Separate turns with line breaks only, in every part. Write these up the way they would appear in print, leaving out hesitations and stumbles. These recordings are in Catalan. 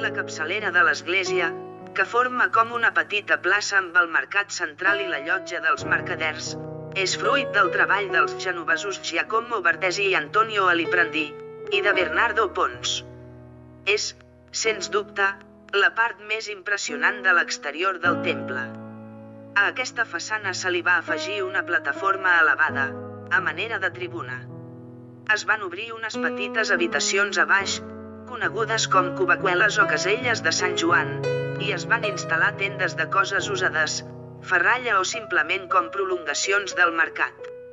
la capçalera de l'església, que forma com una petita plaça amb el mercat central i la llotja dels mercaders, és fruit del treball dels genovesos Giacomo Bartesi i Antonio Aliprandi, i de Bernardo Pons. És, sens dubte, la part més impressionant de l'exterior del temple. A aquesta façana se li va afegir una plataforma elevada, a manera de tribuna. Es van obrir unes petites habitacions a baix, conegudes com cubacueles o caselles de Sant Joan, i es van instal·lar tendes de coses usades, ferralla o simplement com prolongacions del mercat.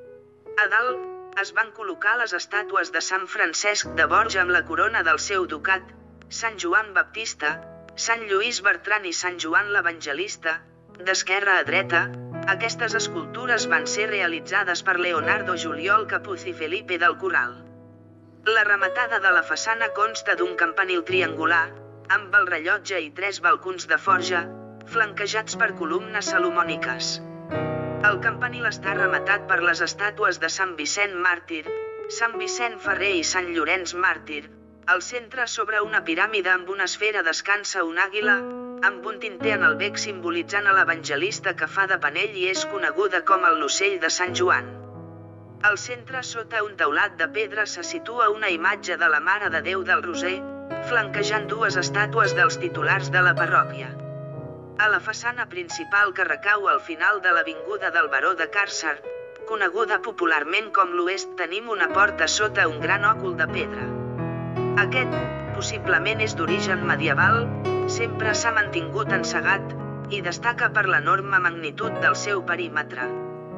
A dalt, es van col·locar les estàtues de Sant Francesc de Borja amb la corona del seu ducat, Sant Joan Baptista, Sant Lluís Bertran i Sant Joan l'Evangelista. D'esquerra a dreta, aquestes escultures van ser realitzades per Leonardo Juliol Capuz i Felipe del Corral. La rematada de la façana consta d'un campanil triangular, amb el rellotge i 3 balcons de forja, flanquejats per columnes salomòniques. El campanil està rematat per les estàtues de Sant Vicent Màrtir, Sant Vicent Ferrer i Sant Llorenç Màrtir. Al centre, sobre una piràmide amb una esfera, descansa una àguila, amb un tinter en el bec simbolitzant a l'evangelista que fa de penell i és coneguda com el l'ocell de Sant Joan. Al centre, sota un teulat de pedra, se situa una imatge de la Mare de Déu del Roser, flanquejant 2 estàtues dels titulars de la parròquia. A la façana principal, que recau al final de l'avinguda del Baró de Càrcer, coneguda popularment com l'Oest, tenim una porta sota un gran òcul de pedra. Aquest, possiblement és d'origen medieval, sempre s'ha mantingut encegat, i destaca per l'enorme magnitud del seu perímetre.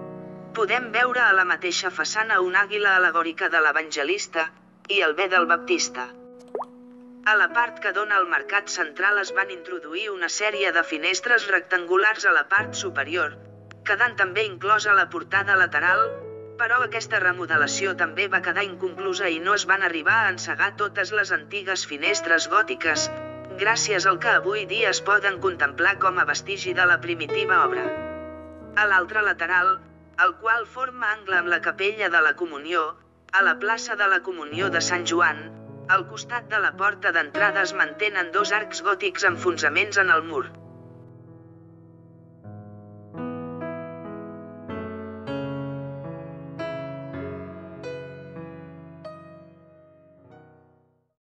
Podem veure a la mateixa façana una àguila al·legòrica de l'evangelista, i el bé del Baptista. A la part que dona al mercat central es van introduir una sèrie de finestres rectangulars a la part superior, quedant també inclosa la portada lateral, però aquesta remodelació també va quedar inconclusa i no es van arribar a encegar totes les antigues finestres gòtiques, gràcies al que avui dia es poden contemplar com a vestigi de la primitiva obra. A l'altre lateral, el qual forma angle amb la capella de la Comunió, a la plaça de la Comunió de Sant Joan, al costat de la porta d'entrada es mantenen 2 arcs gòtics amb fonsaments en el mur.